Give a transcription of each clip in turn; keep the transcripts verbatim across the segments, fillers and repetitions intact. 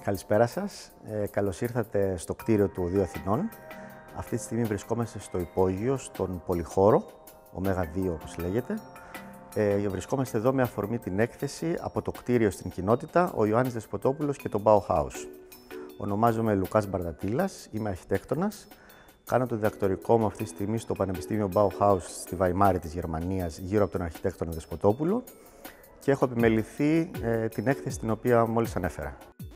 Καλησπέρα σας. Ε, καλώς ήρθατε στο κτίριο του Οδείου Αθηνών. Αυτή τη στιγμή βρισκόμαστε στο υπόγειο, στον πολυχώρο, Ωμέγα δύο όπως λέγεται. Ε, βρισκόμαστε εδώ με αφορμή την έκθεση από το κτίριο στην κοινότητα, ο Ιωάννης Δεσποτόπουλος και το Bauhaus. Ονομάζομαι Λουκάς Μπαρδατήλας, είμαι αρχιτέκτονας. Κάνω το διδακτορικό μου αυτή τη στιγμή στο Πανεπιστήμιο Bauhaus στη Βαϊμάρη της Γερμανίας, γύρω από τον αρχιτέκτονα Δεσποτόπουλο, και έχω επιμεληθεί ε, την έκθεση την οποία μόλις ανέφερα.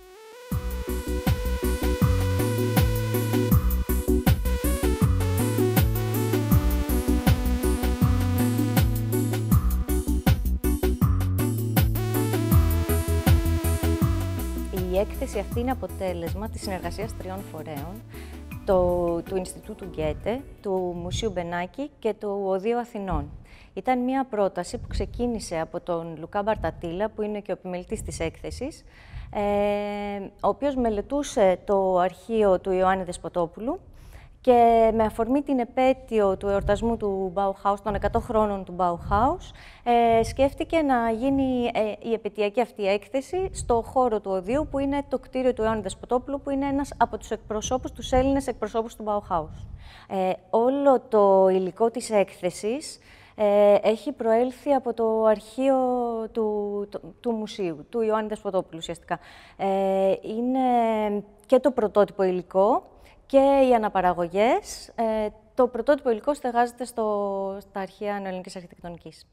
Η έκθεση αυτή είναι αποτέλεσμα της συνεργασίας τριών φορέων, το, του Ινστιτούτου Γκέτε, του Μουσείου Μπενάκη και του Οδείου Αθηνών. Ήταν μια πρόταση που ξεκίνησε από τον Λουκά Μπαρδατήλα, που είναι και ο επιμελητής της έκθεσης, ε, ο οποίος μελετούσε το αρχείο του Ιωάννη Δεσποτόπουλου και με αφορμή την επέτειο του εορτασμού του Bauhaus, των εκατό χρόνων του Bauhaus, ε, σκέφτηκε να γίνει ε, η επαιτειακή αυτή έκθεση στο χώρο του Οδείου, που είναι το κτίριο του Ιωάννη Δεσποτόπουλου, που είναι ένας από τους εκπροσώπους, τους Έλληνες εκπροσώπους του Bauhaus. Ε, όλο το υλικό της έκθεσης ε, έχει προέλθει από το αρχείο του, του, του μουσείου, του Ιωάννη Δεσποτόπουλου ουσιαστικά. Ε, είναι και το πρωτότυπο υλικό και οι αναπαραγωγές. Ε, το πρωτότυπο υλικό στεγάζεται στο, στα αρχεία νεοελληνικής αρχιτεκτονικής.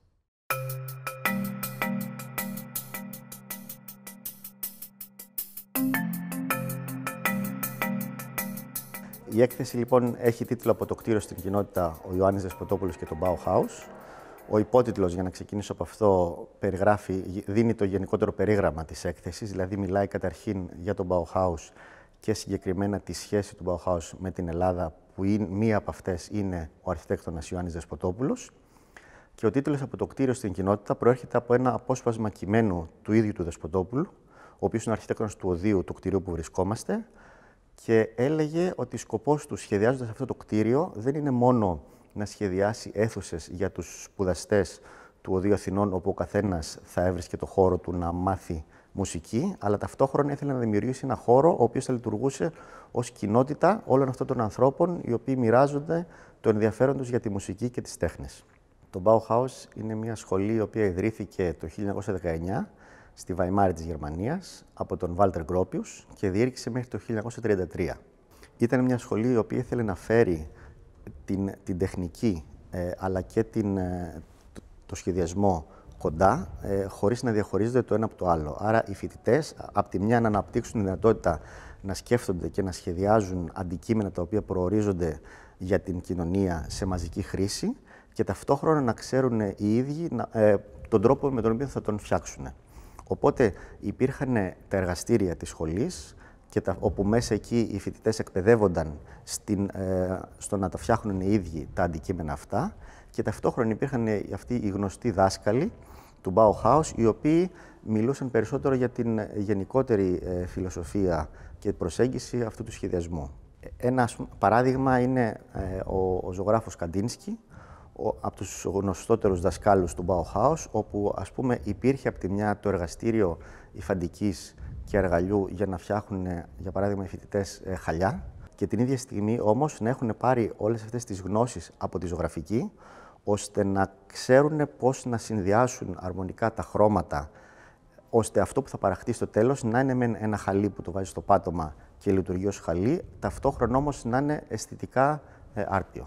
Η έκθεση λοιπόν έχει τίτλο από το κτίριο στην κοινότητα, ο Ιωάννης Δεσποτόπουλος και το Bauhaus. Ο υπότιτλος, για να ξεκινήσω από αυτό, περιγράφει, δίνει το γενικότερο περίγραμμα της έκθεσης, δηλαδή μιλάει καταρχήν για το Bauhaus και συγκεκριμένα τη σχέση του Bauhaus με την Ελλάδα, που είναι, μία από αυτές είναι ο αρχιτέκτονας Ιωάννης Δεσποτόπουλος. Και ο τίτλος από το κτίριο στην κοινότητα προέρχεται από ένα απόσπασμα κειμένου του ίδιου του Δεσποτόπουλου, ο οποίος είναι αρχιτέκτονας του Οδείου, του κτηρίου που βρισκόμαστε, και έλεγε ότι σκοπός του, σχεδιάζοντας αυτό το κτίριο, δεν είναι μόνο να σχεδιάσει αίθουσες για τους σπουδαστές του Οδείου Αθηνών, όπου ο καθένας θα έβρισκε το χώρο του να μάθει μουσική, αλλά ταυτόχρονα ήθελε να δημιουργήσει ένα χώρο ο οποίος θα λειτουργούσε ως κοινότητα όλων αυτών των ανθρώπων, οι οποίοι μοιράζονται το ενδιαφέρον τους για τη μουσική και τις τέχνες. Το Bauhaus είναι μια σχολή η οποία ιδρύθηκε το χίλια εννιακόσια δεκαεννιά στη Βαϊμάρη της Γερμανίας από τον Βάλτερ Γκρόπιους και διήρκησε μέχρι το χίλια εννιακόσια τριάντα τρία. Ήταν μια σχολή η οποία ήθελε να φέρει την, την τεχνική ε, αλλά και την, ε, το, το σχεδιασμό κοντά, ε, χωρίς να διαχωρίζονται το ένα από το άλλο. Άρα οι φοιτητές, από τη μια, να αναπτύξουν τη δυνατότητα να σκέφτονται και να σχεδιάζουν αντικείμενα τα οποία προορίζονται για την κοινωνία σε μαζική χρήση, και ταυτόχρονα να ξέρουν οι ίδιοι ε, τον τρόπο με τον οποίο θα τον φτιάξουν. Οπότε υπήρχαν τα εργαστήρια της σχολής, και τα, όπου μέσα εκεί οι φοιτητές εκπαιδεύονταν στην, ε, στο να τα φτιάχνουν οι ίδιοι τα αντικείμενα αυτά, και ταυτόχρονα υπήρχαν αυτοί οι γνωστοί δάσκαλοι του Bauhaus, οι οποίοι μιλούσαν περισσότερο για την γενικότερη ε, φιλοσοφία και προσέγγιση αυτού του σχεδιασμού. Ένα παράδειγμα είναι ε, ο, ο ζωγράφος Καντίνσκι, ο, από τους γνωστότερους δασκάλους του Bauhaus, όπου ας πούμε υπήρχε από τη μια το εργαστήριο υφαντικής και αργαλιού για να φτιάχνουν, για παράδειγμα, οι φοιτητές ε, χαλιά, και την ίδια στιγμή όμως να έχουν πάρει όλες αυτές τις γνώσεις από τη ζωγραφική, ώστε να ξέρουν πώς να συνδυάσουν αρμονικά τα χρώματα, ώστε αυτό που θα παραχθεί στο τέλος να είναι με ένα χαλί που το βάζει στο πάτωμα και λειτουργεί ως χαλί, ταυτόχρονα όμως να είναι αισθητικά ε, άρτιο.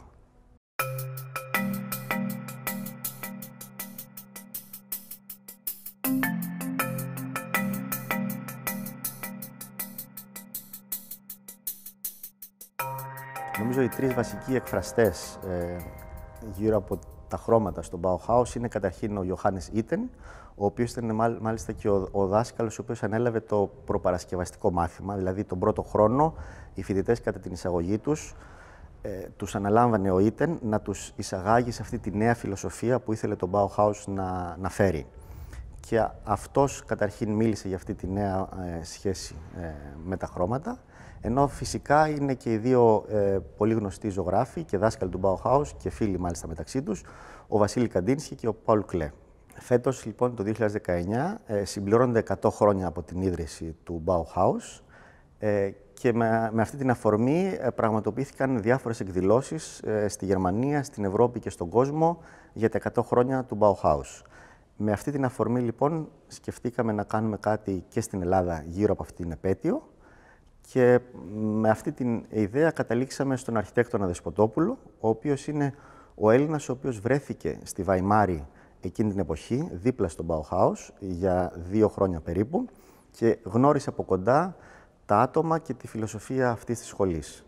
Νομίζω οι τρεις βασικοί εκφραστές ε, γύρω από τα χρώματα στο Bauhaus είναι καταρχήν ο Ιωάννης Ίτεν, ο οποίος ήταν μάλιστα και ο, ο δάσκαλος ο οποίος ανέλαβε το προπαρασκευαστικό μάθημα, δηλαδή τον πρώτο χρόνο οι φοιτητές κατά την εισαγωγή τους, ε, τους αναλάμβανε ο Ίτεν να τους εισαγάγει σε αυτή τη νέα φιλοσοφία που ήθελε το Bauhaus να, να φέρει. Και αυτός καταρχήν μίλησε για αυτή τη νέα ε, σχέση ε, με τα χρώματα, ενώ φυσικά είναι και οι δύο ε, πολύ γνωστοί ζωγράφοι και δάσκαλοι του Bauhaus και φίλοι μάλιστα μεταξύ τους, ο Βασίλη Καντίνσκι και ο Paul Klee. Φέτος, λοιπόν, το δύο χιλιάδες δεκαεννιά, ε, συμπληρώνονται εκατό χρόνια από την ίδρυση του Bauhaus Ε, και με, με αυτή την αφορμή ε, πραγματοποιήθηκαν διάφορες εκδηλώσεις ε, στη Γερμανία, στην Ευρώπη και στον κόσμο για τα εκατό χρόνια του Bauhaus. Με αυτή την αφορμή, λοιπόν, σκεφτήκαμε να κάνουμε κάτι και στην Ελλάδα γύρω από αυτή την επέτειο και με αυτή την ιδέα καταλήξαμε στον αρχιτέκτονα Δεσποτόπουλο, ο οποίος είναι ο Έλληνας ο οποίος βρέθηκε στη Βαϊμάρη εκείνη την εποχή, δίπλα στο Bauhaus, για δύο χρόνια περίπου και γνώρισε από κοντά τα άτομα και τη φιλοσοφία αυτής της σχολής.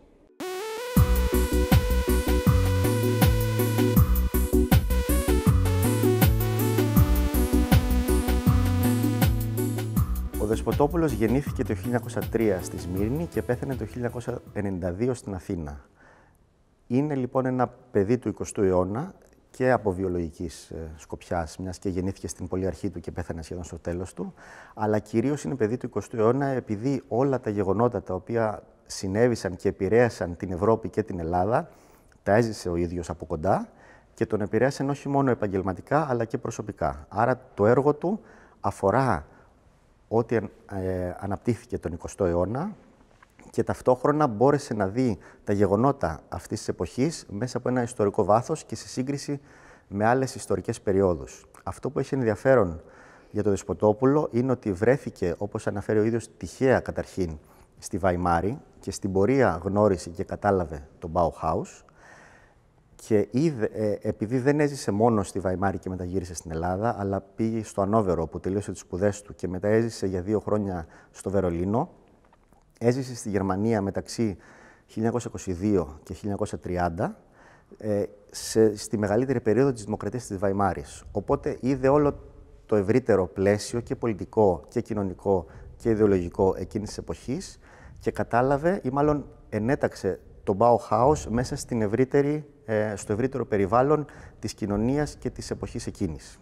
Ο Δεσποτόπουλος γεννήθηκε το χίλια εννιακόσια τρία στη Σμύρνη και πέθανε το χίλια εννιακόσια ενενήντα δύο στην Αθήνα. Είναι λοιπόν ένα παιδί του εικοστού αιώνα και από βιολογικής σκοπιάς, μιας και γεννήθηκε στην πολύ αρχή του και πέθανε σχεδόν στο τέλος του, αλλά κυρίως είναι παιδί του εικοστού αιώνα επειδή όλα τα γεγονότα τα οποία συνέβησαν και επηρέασαν την Ευρώπη και την Ελλάδα, τα έζησε ο ίδιος από κοντά και τον επηρέασαν όχι μόνο επαγγελματικά αλλά και προσωπικά. Άρα το έργο του αφορά ό,τι ε, αναπτύχθηκε τον εικοστό αιώνα και ταυτόχρονα μπόρεσε να δει τα γεγονότα αυτής της εποχής μέσα από ένα ιστορικό βάθος και σε σύγκριση με άλλες ιστορικές περιόδους. Αυτό που έχει ενδιαφέρον για τον Δεσποτόπουλο είναι ότι βρέθηκε, όπως αναφέρει ο ίδιος, τυχαία καταρχήν στη Βαϊμάρη και στην πορεία γνώρισε και κατάλαβε τον Bauhaus και είδε, ε, επειδή δεν έζησε μόνο στη Βαϊμάρη και μετά γύρισε στην Ελλάδα, αλλά πήγε στο Ανόβερο που τελείωσε τις σπουδές του και μετά έζησε για δύο χρόνια στο Βερολίνο. Έζησε στη Γερμανία μεταξύ χίλια εννιακόσια είκοσι δύο και χίλια εννιακόσια τριάντα, ε, σε, στη μεγαλύτερη περίοδο της Δημοκρατίας της Βαϊμάρης. Οπότε είδε όλο το ευρύτερο πλαίσιο και πολιτικό και κοινωνικό και ιδεολογικό εκείνης της εποχής και κατάλαβε ή μάλλον ενέταξε το Bauhaus μέσα στην ευρύτερη, ε, στο ευρύτερο περιβάλλον της κοινωνίας και της εποχής εκείνης.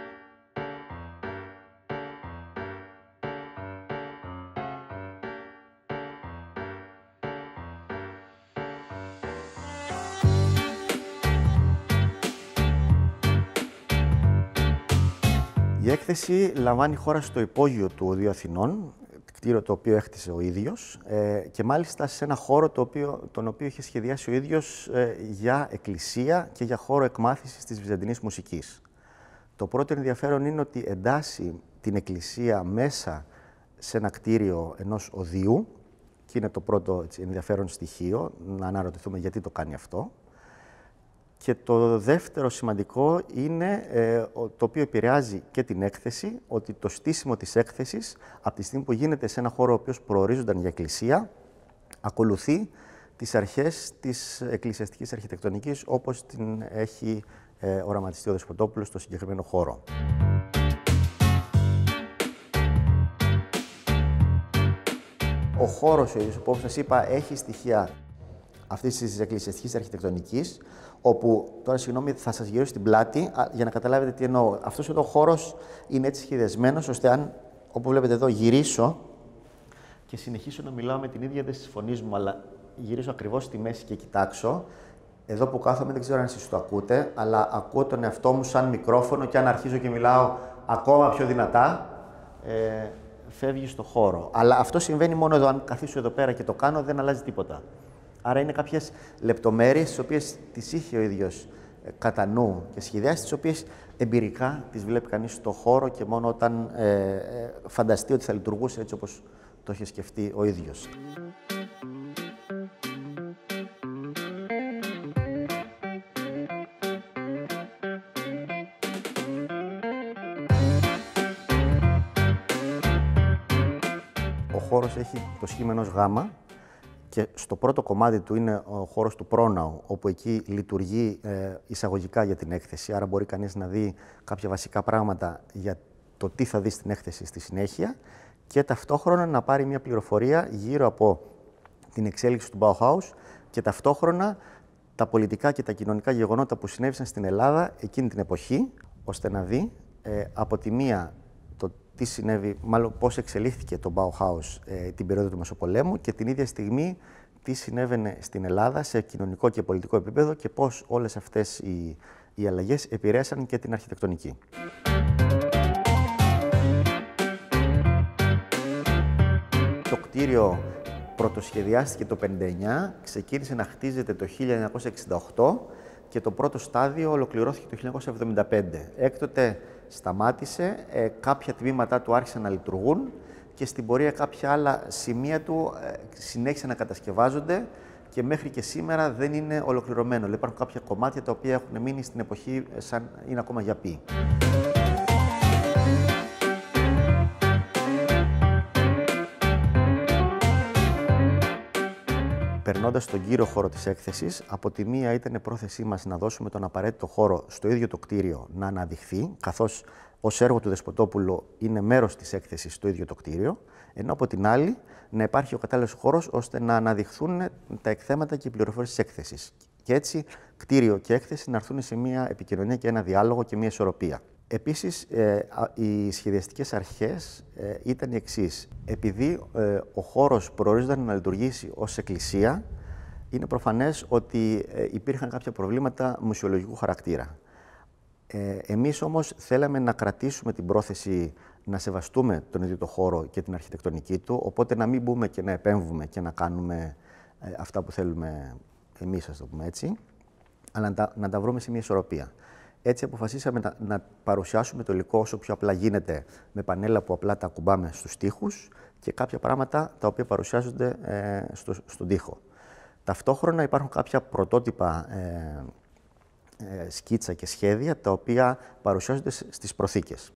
Η έκθεση λαμβάνει χώρα στο υπόγειο του Οδείου Αθηνών, κτίριο το οποίο έχτισε ο ίδιος ε, και μάλιστα σε ένα χώρο το οποίο, τον οποίο είχε σχεδιάσει ο ίδιος ε, για εκκλησία και για χώρο εκμάθησης της βυζαντινής μουσικής. Το πρώτο ενδιαφέρον είναι ότι εντάσσει την εκκλησία μέσα σε ένα κτίριο ενός οδείου και είναι το πρώτο έτσι, ενδιαφέρον στοιχείο, να αναρωτηθούμε γιατί το κάνει αυτό. Και το δεύτερο σημαντικό είναι, ε, το οποίο επηρεάζει και την έκθεση, ότι το στήσιμο της έκθεσης, από τη στιγμή που γίνεται σε ένα χώρο ο οποίος προορίζονταν για εκκλησία, ακολουθεί τις αρχές της εκκλησιαστικής αρχιτεκτονικής, όπως την έχει ε, οραματιστεί ο Δεσποτόπουλος στο συγκεκριμένο χώρο. Ο χώρος, όπως σας είπα, έχει στοιχεία αυτής της εκκλησιαστικής αρχιτεκτονικής, όπου, τώρα συγγνώμη, θα σας γυρίσω στην πλάτη για να καταλάβετε τι εννοώ. Αυτός εδώ ο χώρος είναι έτσι σχεδιασμένος, ώστε αν, όπου βλέπετε εδώ, γυρίσω και συνεχίσω να μιλάω με την ίδια ένταση της φωνής μου, αλλά γυρίσω ακριβώς στη μέση και κοιτάξω, εδώ που κάθομαι, δεν ξέρω αν εσείς το ακούτε, αλλά ακούω τον εαυτό μου σαν μικρόφωνο και αν αρχίζω και μιλάω ακόμα πιο δυνατά, ε, φεύγει στο χώρο. Αλλά αυτό συμβαίνει μόνο εδώ. Αν καθίσω εδώ πέρα και το κάνω, δεν αλλάζει τίποτα. Άρα είναι κάποιες λεπτομέρειες τις οποίες τις είχε ο ίδιος κατά νου και σχεδιάσει, τις οποίες εμπειρικά τις βλέπει κανείς στο χώρο και μόνο όταν ε, ε, φανταστεί ότι θα λειτουργούσε έτσι όπως το είχε σκεφτεί ο ίδιος. Ο χώρος έχει το σχήμα ενός γάμα και στο πρώτο κομμάτι του είναι ο χώρος του πρόναου, όπου εκεί λειτουργεί ε, εισαγωγικά για την έκθεση, άρα μπορεί κανείς να δει κάποια βασικά πράγματα για το τι θα δει στην έκθεση στη συνέχεια και ταυτόχρονα να πάρει μια πληροφορία γύρω από την εξέλιξη του Bauhaus και ταυτόχρονα τα πολιτικά και τα κοινωνικά γεγονότα που συνέβησαν στην Ελλάδα εκείνη την εποχή, ώστε να δει ε, από τη μία το τι συνέβη, μάλλον πώς εξελίχθηκε το Bauhaus ε, την περίοδο του Μεσοπολέμου και την ίδια στιγμή τι συνέβαινε στην Ελλάδα σε κοινωνικό και πολιτικό επίπεδο και πώς όλες αυτές οι, οι αλλαγές επηρέασαν και την αρχιτεκτονική. Το κτίριο πρωτοσχεδιάστηκε το χίλια εννιακόσια πενήντα εννιά, ξεκίνησε να χτίζεται το χίλια εννιακόσια εξήντα οκτώ και το πρώτο στάδιο ολοκληρώθηκε το χίλια εννιακόσια εβδομήντα πέντε. Έκτοτε σταμάτησε, ε, κάποια τμήματά του άρχισαν να λειτουργούν και στην πορεία κάποια άλλα σημεία του ε, συνέχισαν να κατασκευάζονται και μέχρι και σήμερα δεν είναι ολοκληρωμένο. Δηλαδή, υπάρχουν κάποια κομμάτια τα οποία έχουν μείνει στην εποχή σαν είναι ακόμα γιαπί. Περνώντας τον κύριο χώρο της έκθεσης, από τη μία ήταν πρόθεσή μας να δώσουμε τον απαραίτητο χώρο στο ίδιο το κτίριο να αναδειχθεί, καθώς ως έργο του Δεσποτόπουλου είναι μέρος της έκθεσης στο ίδιο το κτίριο, ενώ από την άλλη να υπάρχει ο κατάλληλος χώρος ώστε να αναδειχθούν τα εκθέματα και οι πληροφορίες της έκθεσης. Και έτσι κτίριο και έκθεση να έρθουν σε μια επικοινωνία και ένα διάλογο και μια ισορροπία. Επίσης, ε, οι σχεδιαστικές αρχές ε, ήταν οι εξής. Επειδή ε, ο χώρος προορίζονταν να λειτουργήσει ως εκκλησία, είναι προφανές ότι ε, υπήρχαν κάποια προβλήματα μουσιολογικού χαρακτήρα. Ε, εμείς όμως θέλαμε να κρατήσουμε την πρόθεση να σεβαστούμε τον ίδιο το χώρο και την αρχιτεκτονική του, οπότε να μην μπούμε και να επέμβουμε και να κάνουμε ε, αυτά που θέλουμε εμείς, ας το πούμε έτσι, αλλά να τα, να τα βρούμε σε μια ισορροπία. Έτσι αποφασίσαμε να, να παρουσιάσουμε το υλικό όσο πιο απλά γίνεται, με πανέλα που απλά τα ακουμπάμε στους τοίχους και κάποια πράγματα τα οποία παρουσιάζονται ε, στο, στον τοίχο. Ταυτόχρονα υπάρχουν κάποια πρωτότυπα ε, ε, σκίτσα και σχέδια τα οποία παρουσιάζονται στις προθήκες.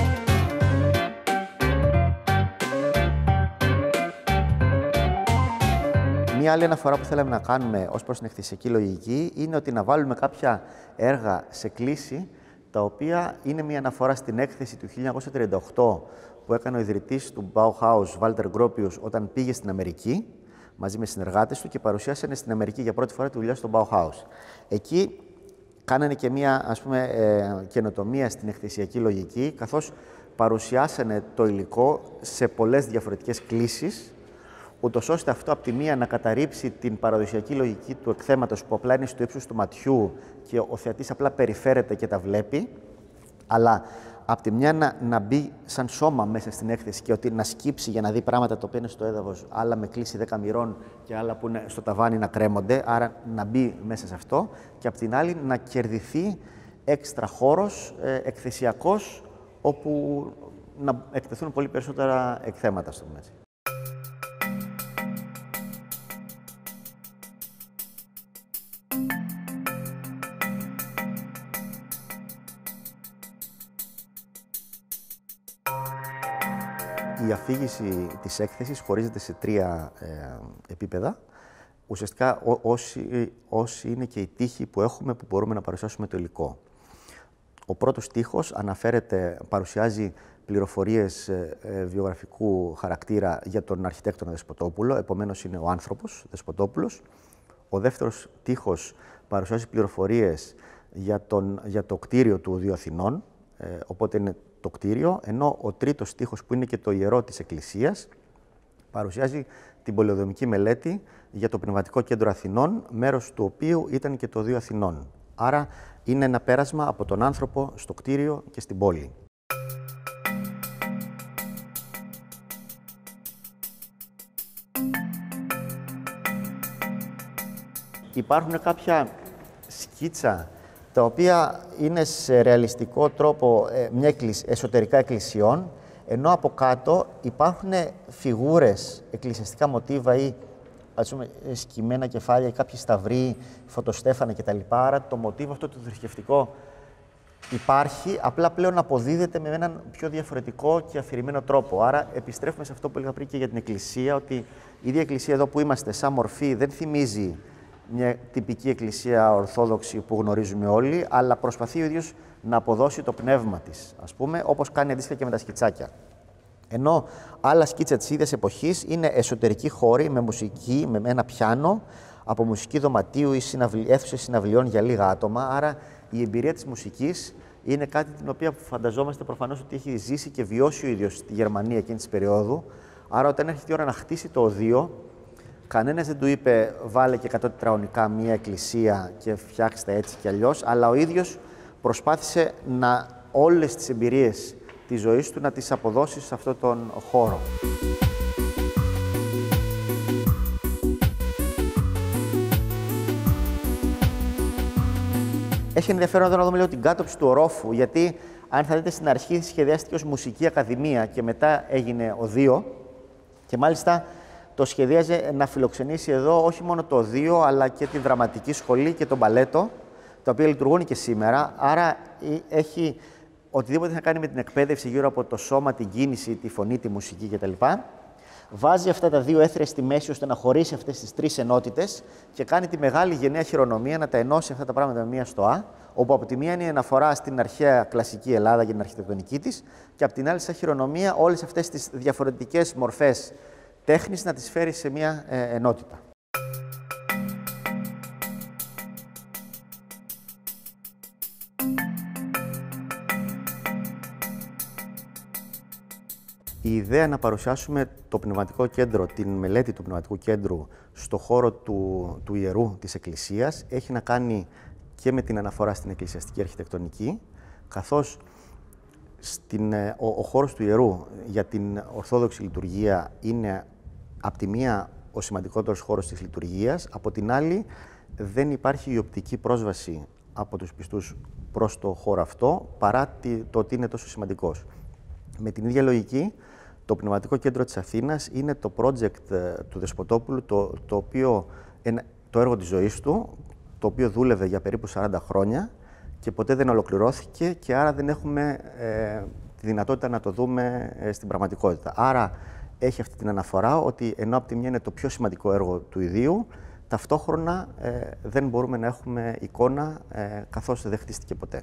Μία άλλη αναφορά που θέλαμε να κάνουμε ως προς την εκθεσιακή λογική είναι ότι να βάλουμε κάποια έργα σε κλίση, τα οποία είναι μια αναφορά στην έκθεση του χίλια εννιακόσια τριάντα οκτώ που έκανε ο ιδρυτής του Bauhaus, Walter Gropius, όταν πήγε στην Αμερική μαζί με συνεργάτες του και παρουσιάσανε στην Αμερική για πρώτη φορά τη δουλειά στο Bauhaus. Εκεί κάνανε και μια, ας πούμε, ε, καινοτομία στην εκθεσιακή λογική, καθώς παρουσιάσανε το υλικό σε πολλές διαφορετικές κλίσεις, ούτως ώστε αυτό από τη μία να καταρρύψει την παραδοσιακή λογική του εκθέματος που απλά είναι στο ύψος του ματιού και ο θεατής απλά περιφέρεται και τα βλέπει, αλλά από τη μια να, να μπει σαν σώμα μέσα στην έκθεση και ότι να σκύψει για να δει πράγματα τα οποία είναι στο έδαφος, άλλα με κλίση δέκα μοιρών και άλλα που είναι στο ταβάνι να κρέμονται, άρα να μπει μέσα σε αυτό, και από την άλλη να κερδιθεί έξτρα χώρος ε, εκθεσιακός, όπου να εκτεθούν πολύ περισσότερα εκθέματα στο μέσα. Η αφήγηση της έκθεσης χωρίζεται σε τρία ε, επίπεδα. Ουσιαστικά ό, όσοι, όσοι είναι και οι τοίχοι που έχουμε που μπορούμε να παρουσιάσουμε το υλικό. Ο πρώτος τοίχος αναφέρεται, παρουσιάζει πληροφορίες ε, ε, βιογραφικού χαρακτήρα για τον αρχιτέκτονα Δεσποτόπουλο, επομένως είναι ο άνθρωπος Δεσποτόπουλος. Ο δεύτερος τοίχος παρουσιάζει πληροφορίες για, τον, για το κτίριο του Οδείου Αθηνών, ε, οπότε είναι το κτίριο, ενώ ο τρίτος στίχος, που είναι και το ιερό της Εκκλησίας, παρουσιάζει την πολεοδομική μελέτη για το Πνευματικό Κέντρο Αθηνών, μέρος του οποίου ήταν και το Οδείο Αθηνών. Άρα είναι ένα πέρασμα από τον άνθρωπο στο κτίριο και στην πόλη. Υπάρχουν κάποια σκίτσα τα οποία είναι σε ρεαλιστικό τρόπο ε, μια εκκλησ... εσωτερικά εκκλησιών, ενώ από κάτω υπάρχουν φιγούρες, εκκλησιαστικά μοτίβα ή ας πούμε, σκυμμένα κεφάλια ή κάποιοι σταυροί, φωτοστέφανα κτλ. Άρα το μοτίβο αυτό το θρησκευτικό υπάρχει, απλά πλέον αποδίδεται με έναν πιο διαφορετικό και αφηρημένο τρόπο. Άρα επιστρέφουμε σε αυτό που έλεγα πριν και για την εκκλησία, ότι η ίδια εκκλησία εδώ που είμαστε σαν μορφή δεν θυμίζει μια τυπική εκκλησία ορθόδοξη που γνωρίζουμε όλοι, αλλά προσπαθεί ο ίδιος να αποδώσει το πνεύμα της, ας πούμε, όπως κάνει αντίστοιχα και με τα σκιτσάκια. Ενώ άλλα σκίτσα της ίδιας εποχής είναι εσωτερικοί χώροι με μουσική, με ένα πιάνο, από μουσική δωματίου ή συναυλι... αίθουσες συναυλιών για λίγα άτομα. Άρα η εμπειρία της μουσικής είναι κάτι την οποία φανταζόμαστε προφανώς ότι έχει ζήσει και βιώσει ο ίδιος στη Γερμανία εκείνη της περίοδου. Άρα όταν έρχεται η ώρα να χτίσει το οδείο, κανένας δεν του είπε βάλε και εκατό τετραγωνικά μία εκκλησία και φτιάξτε έτσι κι αλλιώς, αλλά ο ίδιος προσπάθησε να όλες τις εμπειρίες της ζωής του να τις αποδώσει σε αυτόν τον χώρο. έχει ενδιαφέρον εδώ να δούμε λίγο την κάτωψη του ορόφου, γιατί αν θα δείτε στην αρχή σχεδιάστηκε ως μουσική ακαδημία και μετά έγινε οδείο και μάλιστα το σχεδίαζε να φιλοξενήσει εδώ όχι μόνο το οδείο αλλά και τη δραματική σχολή και τον μπαλέτο, τα οποία λειτουργούν και σήμερα, άρα έχει οτιδήποτε θα κάνει με την εκπαίδευση γύρω από το σώμα, την κίνηση, τη φωνή, τη μουσική κτλ. Βάζει αυτά τα δύο έθρια στη μέση ώστε να χωρίσει αυτές τις τρεις ενότητες και κάνει τη μεγάλη γενναία χειρονομία να τα ενώσει αυτά τα πράγματα με μία στο Α, όπου από τη μία είναι η αναφορά στην αρχαία κλασική Ελλάδα και την αρχιτεκτονική της και από την άλλη σαν χειρονομία όλες αυτές τις διαφορετικές μορφές τέχνης να τις φέρει σε μία ε, ενότητα. Η ιδέα να παρουσιάσουμε το πνευματικό κέντρο, την μελέτη του πνευματικού κέντρου στο χώρο του, του ιερού της Εκκλησίας έχει να κάνει και με την αναφορά στην εκκλησιαστική αρχιτεκτονική, καθώς στην, ο, ο χώρος του ιερού για την Ορθόδοξη λειτουργία είναι από τη μία ο σημαντικότερος χώρος της λειτουργίας, από την άλλη δεν υπάρχει η οπτική πρόσβαση από τους πιστούς προς το χώρο αυτό, παρά το ότι είναι τόσο σημαντικός. Με την ίδια λογική, το Πνευματικό Κέντρο της Αθήνας είναι το project του Δεσποτόπουλου, το, το, οποίο, το έργο της ζωής του, το οποίο δούλευε για περίπου σαράντα χρόνια και ποτέ δεν ολοκληρώθηκε και άρα δεν έχουμε ε, τη δυνατότητα να το δούμε ε, στην πραγματικότητα. Άρα έχει αυτή την αναφορά ότι ενώ από τη μια είναι το πιο σημαντικό έργο του ιδίου, ταυτόχρονα ε, δεν μπορούμε να έχουμε εικόνα ε, καθώς δεν χτίστηκε ποτέ.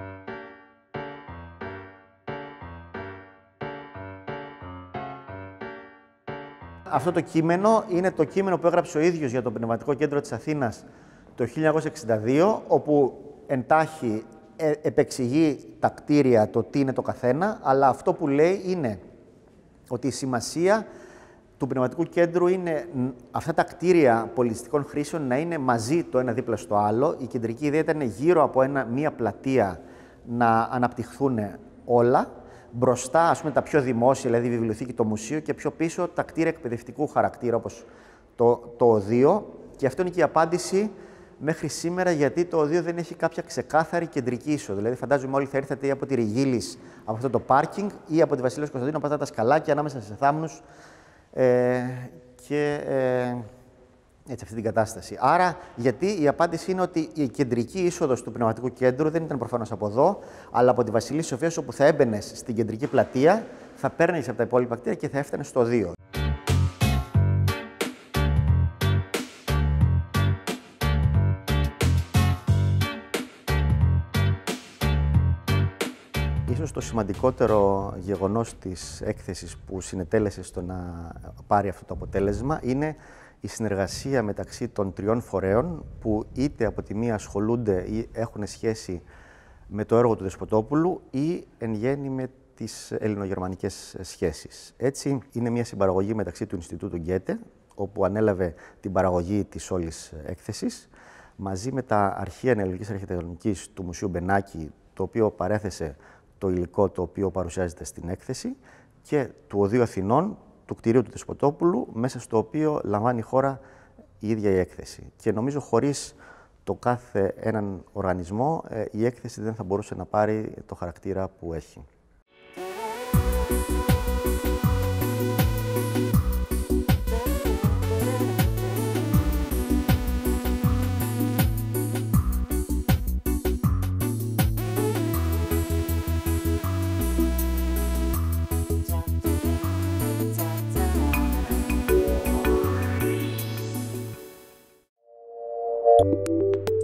Αυτό το κείμενο είναι το κείμενο που έγραψε ο ίδιος για το Πνευματικό Κέντρο της Αθήνας το χίλια εννιακόσια εξήντα δύο, όπου εντάχει ε, επεξηγεί τα κτίρια, το τι είναι το καθένα, αλλά αυτό που λέει είναι ότι η σημασία του Πνευματικού Κέντρου είναι αυτά τα κτίρια πολιτιστικών χρήσεων να είναι μαζί το ένα δίπλα στο άλλο. Η κεντρική ιδέα ήταν γύρω από ένα, μία πλατεία να αναπτυχθούν όλα. Μπροστά, ας πούμε, τα πιο δημόσια, δηλαδή η βιβλιοθήκη, το μουσείο, και πιο πίσω τα κτίρια εκπαιδευτικού χαρακτήρα, όπως το, το οδείο. Και αυτό είναι και η απάντηση μέχρι σήμερα, γιατί το οδείο δεν έχει κάποια ξεκάθαρη κεντρική είσοδο. Δηλαδή, φαντάζομαι όλοι θα ήρθατε ή από τη Ριγίλης, από αυτό το πάρκινγκ, ή από τη Βασιλέως Κωνσταντίνου, από αυτά τα σκαλάκια ανάμεσα σε θάμνους ε, και ε, έτσι, αυτή την κατάσταση. Άρα, γιατί η απάντηση είναι ότι η κεντρική είσοδος του Πνευματικού Κέντρου δεν ήταν προφανώς από εδώ, αλλά από τη Βασιλής Σοφίας, όπου θα έμπαινες στην κεντρική πλατεία, θα παίρνεις από τα υπόλοιπα κτίρια και θα έφτανες στο οδείο. Ίσως το σημαντικότερο γεγονός της έκθεσης που συνετέλεσε στο να πάρει αυτό το αποτέλεσμα είναι η συνεργασία μεταξύ των τριών φορέων που είτε από τη μία ασχολούνται ή έχουν σχέση με το έργο του Δεσποτόπουλου ή εν γέννη με τις ελληνογερμανικές σχέσεις. Έτσι, είναι μια συμπαραγωγή μεταξύ του Ινστιτούτου Γκέτε, όπου ανέλαβε την παραγωγή της όλης έκθεσης, μαζί με τα αρχεία νεολογικής αρχιτεκτονικής του Μουσείου Μπενάκη, το οποίο παρέθεσε το υλικό το οποίο παρουσιάζεται στην έκθεση, και του Οδείου Αθηνών, του κτηρίου του Δεσποτόπουλου, μέσα στο οποίο λαμβάνει η χώρα η ίδια η έκθεση. Και νομίζω χωρίς το κάθε έναν οργανισμό, η έκθεση δεν θα μπορούσε να πάρει το χαρακτήρα που έχει. Thank you.